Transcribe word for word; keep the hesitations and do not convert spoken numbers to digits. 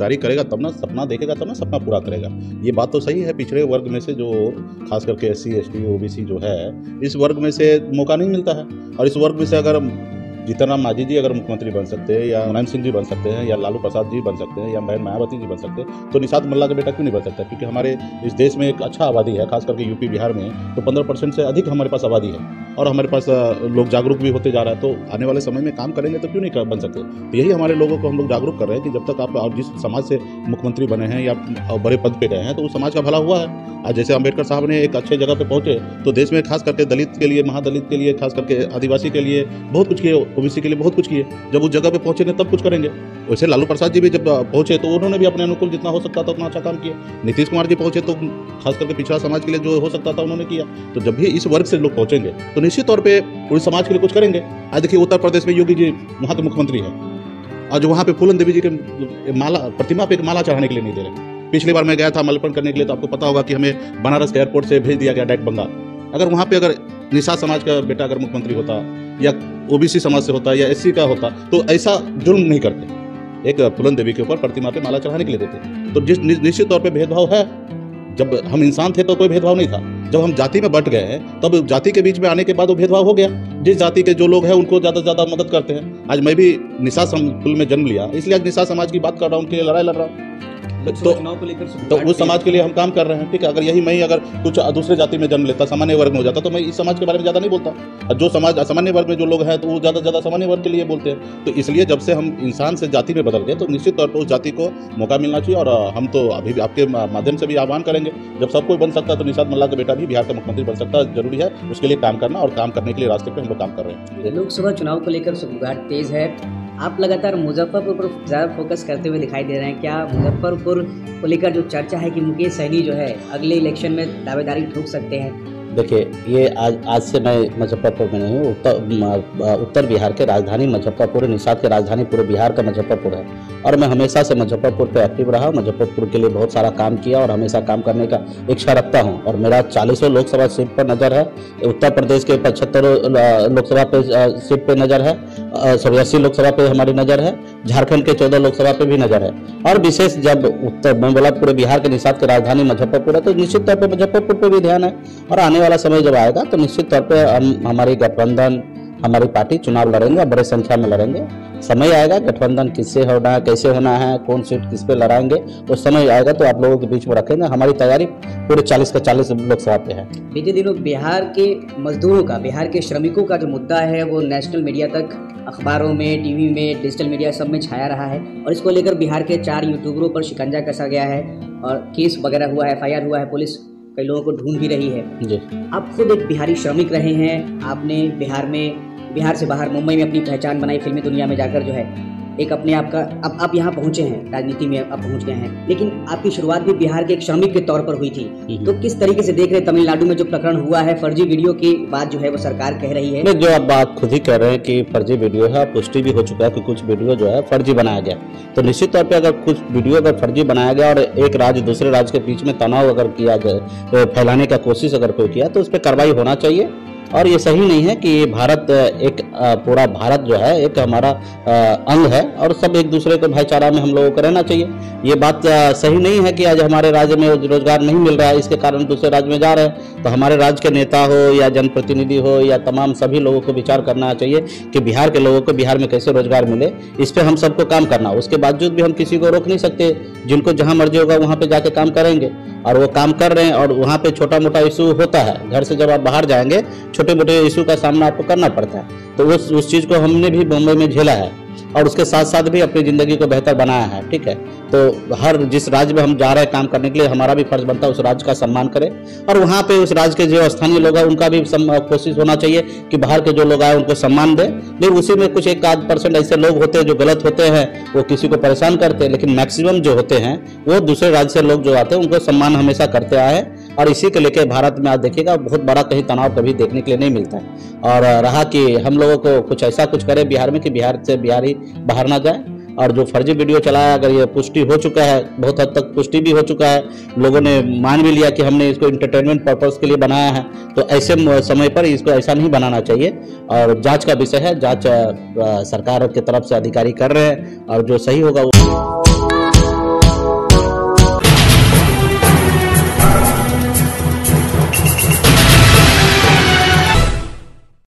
कार्य करेगा तब ना, सपना देखेगा तब ना सपना पूरा करेगा। ये बात तो सही है, पिछड़े वर्ग में से जो खास करके S C S T O B C जो है, इस वर्ग में से मौका नहीं मिलता है। और इस वर्ग में से अगर जीतन राम मांझी जी अगर मुख्यमंत्री बन सकते हैं, या मुलायम सिंह जी बन सकते हैं, या लालू प्रसाद जी बन सकते हैं, या बहन मायावती जी बन सकते हैं, तो निषाद मल्ला का बेटा क्यों नहीं बन सकता? क्योंकि हमारे इस देश में एक अच्छा आबादी है, खास करके यूपी बिहार में तो पंद्रह परसेंट से अधिक हमारे पास आबादी है, और हमारे पास लोग जागरूक भी होते जा रहा है। तो आने वाले समय में काम करेंगे तो क्यों नहीं बन सकते? तो यही हमारे लोगों को हम लोग जागरूक कर रहे हैं कि जब तक आप और जिस समाज से मुख्यमंत्री बने हैं या बड़े पद पे गए हैं, तो उस समाज का भला हुआ है। आज जैसे अम्बेडकर साहब ने एक अच्छे जगह पे पहुंचे, तो देश में खास करके दलित के लिए, महादलित के लिए, खास करके आदिवासी के लिए बहुत कुछ किए, ओबीसी के लिए बहुत कुछ किए। जब उस जगह पे पहुंचे तब कुछ करेंगे। वैसे लालू प्रसाद जी भी जब पहुंचे तो उन्होंने भी अपने अनुकूल जितना हो सकता था उतना अच्छा काम किया। नीतीश कुमार जी पहुंचे तो खास करके पिछड़ा समाज के लिए जो हो सकता था उन्होंने किया। तो जब भी इस वर्ग से लोग पहुंचेंगे तो निश्चित तौर पे पूरे समाज के लिए कुछ करेंगे। आज देखिए उत्तर प्रदेश में योगी जी वहाँ के मुख्यमंत्री हैं, आज वहाँ पे फूलन देवी जी के माला प्रतिमा पे माला चढ़ाने के लिए नहीं दे रहे। पिछली बार मैं गया था माल्यार्पण करने के लिए, तो आपको पता होगा कि हमें बनारस एयरपोर्ट से भेज दिया गया डायरेक्ट बंगाल। अगर वहाँ पे अगर निषाद समाज का बेटा अगर मुख्यमंत्री होता, या ओबीसी समाज से होता, या एससी का होता, तो ऐसा जुल्म नहीं करते। एक फूलन देवी के ऊपर प्रतिमा पे माला चढ़ाने के लिए देते। तो जिस निश्चित तौर पे भेदभाव है। जब हम इंसान थे तो कोई भेदभाव नहीं था। जब हम जाति में बंट गए हैं तब जाति के बीच में आने के बाद वो भेदभाव हो गया। जिस जाति के जो लोग हैं उनको ज़्यादा से ज़्यादा मदद करते हैं। आज मैं भी निषाद कुल में जन्म लिया, इसलिए आज निषाद समाज की बात कर रहा हूँ, उनके लिए लड़ाई लड़ रहा हूँ। तो, तो उस समाज के लिए हम काम कर रहे हैं, ठीक है। अगर यही मैं अगर कुछ दूसरे जाति में जन्म लेता, सामान्य वर्ग में हो जाता, तो मैं इस समाज के बारे में ज़्यादा नहीं बोलता। और जो समाज सामान्य वर्ग में जो लोग हैं तो वो ज़्यादा से ज़्यादा सामान्य वर्ग के लिए बोलते हैं। तो इसलिए जब से हम इंसान से जाति में बदल गए तो निश्चित तौर पर उस जाति को मौका मिलना चाहिए। और हम तो अभी भी आपके माध्यम से भी आह्वान करेंगे, जब सब कोई बन सकता है तो निषाद मल्ला का बेटा भी बिहार का मुख्यमंत्री बन सकता है। जरूरी है उसके लिए काम करना, और काम करने के लिए रास्ते पर हम लोग काम कर रहे हैं। लोकसभा चुनाव को लेकर सुगबुगाहट तेज है। आप लगातार मुजफ्फरपुर पर ज़्यादा फोकस करते हुए दिखाई दे रहे हैं। क्या मुजफ्फरपुर को लेकर जो चर्चा है कि मुकेश सहनी जो है अगले इलेक्शन में दावेदारी ठोक सकते हैं? देखिए, ये आज आज से मैं मुजफ्फरपुर में नहीं हूँ। उत्तर उत्तर बिहार के राजधानी मुजफ्फरपुर, निषाद की राजधानी पूरे बिहार का मुजफ्फरपुर है, और मैं हमेशा से मुजफ्फरपुर पे एक्टिव रहा। मुजफ्फरपुर के लिए बहुत सारा काम किया और हमेशा काम करने का इच्छा रखता हूँ। और मेरा चालीसों लोकसभा सीट पर नज़र है। उत्तर प्रदेश के पचहत्तर लोकसभा पे सीट पे नज़र है, सॉरी अस्सी लोकसभा पे हमारी नज़र है, झारखंड के चौदह लोकसभा पे भी नज़र है। और विशेष जब उत्तर मैं बोला पूरे बिहार के निषाद की राजधानी मुजफ्फरपुर है, तो निश्चित तौर पर मुजफ्फरपुर पर भी ध्यान है। और आने वाला समय जब आएगा तो निश्चित तौर पे हम हमारी गठबंधन, हमारी पार्टी चुनाव लड़ेंगे, बड़े संख्या में लड़ेंगे। समय आएगा गठबंधन किससे होना है, कैसे होना है, कौन सीट किस पे लड़ाएंगे, उस समय आएगा तो आप लोगों के बीच में रखेंगे। हमारी तैयारी पूरे चालीस का चालीस लोकसभा पे है। बीते दिनों बिहार के मजदूरों का, बिहार के श्रमिकों का जो मुद्दा है वो नेशनल मीडिया तक, अखबारों में, टीवी में, डिजिटल मीडिया सब में छाया रहा है। और इसको लेकर बिहार के चार यूट्यूबरों पर शिकंजा कसा गया है और केस वगैरह हुआ है, एफ आई आर हुआ है। पुलिस कई लोगों को ढूंढ भी रही है। जी, आप खुद एक बिहारी श्रमिक रहे हैं। आपने बिहार में, बिहार से बाहर मुंबई में अपनी पहचान बनाई, फिल्मी दुनिया में जाकर जो है एक अपने आप का, अब आप यहाँ पहुँचे हैं, राजनीति में आप पहुँच गए हैं। लेकिन आपकी शुरुआत भी बिहार के एक श्रमिक के तौर पर हुई थी। तो किस तरीके से देख रहे हैं तमिलनाडु में जो प्रकरण हुआ है, फर्जी वीडियो की बात जो है वो सरकार कह रही है? जो आप बात खुद ही कह रहे हैं कि फर्जी वीडियो है, पुष्टि भी हो चुका है कि कुछ वीडियो जो है फर्जी बनाया गया। तो निश्चित तौर पर अगर कुछ वीडियो अगर फर्जी बनाया गया और एक राज्य दूसरे राज्य के बीच में तनाव अगर किया जाए, फैलाने का कोशिश अगर कोई किया, तो उस पर कार्रवाई होना चाहिए। और ये सही नहीं है कि ये भारत एक पूरा भारत जो है एक हमारा अंग है और सब एक दूसरे के भाईचारा में हम लोगों को रहना चाहिए। ये बात सही नहीं है कि आज हमारे राज्य में रोजगार नहीं मिल रहा है, इसके कारण दूसरे राज्य में जा रहे हैं। तो हमारे राज्य के नेता हो या जनप्रतिनिधि हो या तमाम सभी लोगों को विचार करना चाहिए कि बिहार के लोगों को बिहार में कैसे रोजगार मिले, इस पर हम सबको काम करना। उसके बावजूद भी हम किसी को रोक नहीं सकते। जिनको जहाँ मर्जी होगा वहाँ पे जाके काम करेंगे, और वो काम कर रहे हैं। और वहाँ पे छोटा मोटा इशू होता है, घर से जब आप बाहर जाएंगे छोटे मोटे इशू का सामना आपको करना पड़ता है। तो उस उस चीज़ को हमने भी मुंबई में झेला है और उसके साथ साथ भी अपनी ज़िंदगी को बेहतर बनाया है। ठीक है, तो हर जिस राज्य में हम जा रहे हैं काम करने के लिए, हमारा भी फर्ज बनता है उस राज्य का सम्मान करें। और वहाँ पे उस राज्य के जो स्थानीय लोग हैं उनका भी कोशिश होना चाहिए कि बाहर के जो लोग आए उनको सम्मान दें। लेकिन उसी में कुछ एक आध परसेंट ऐसे लोग होते हैं जो गलत होते हैं, वो किसी को परेशान करते हैं। लेकिन मैक्सिमम जो होते हैं वो दूसरे राज्य से लोग जो आते हैं उनको सम्मान हमेशा करते आए हैं। और इसी के लेके भारत में आज देखिएगा बहुत बड़ा कहीं तनाव कभी देखने के लिए नहीं मिलता है। और रहा कि हम लोगों को कुछ ऐसा कुछ करे बिहार में कि बिहार से बिहारी बाहर ना जाए। और जो फर्जी वीडियो चलाया, अगर ये पुष्टि हो चुका है, बहुत हद तक पुष्टि भी हो चुका है, लोगों ने मान भी लिया कि हमने इसको इंटरटेनमेंट पर्पस के लिए बनाया है, तो ऐसे समय पर इसको ऐसा नहीं बनाना चाहिए। और जांच का विषय है, जांच सरकार की तरफ से अधिकारी कर रहे हैं और जो सही होगा वो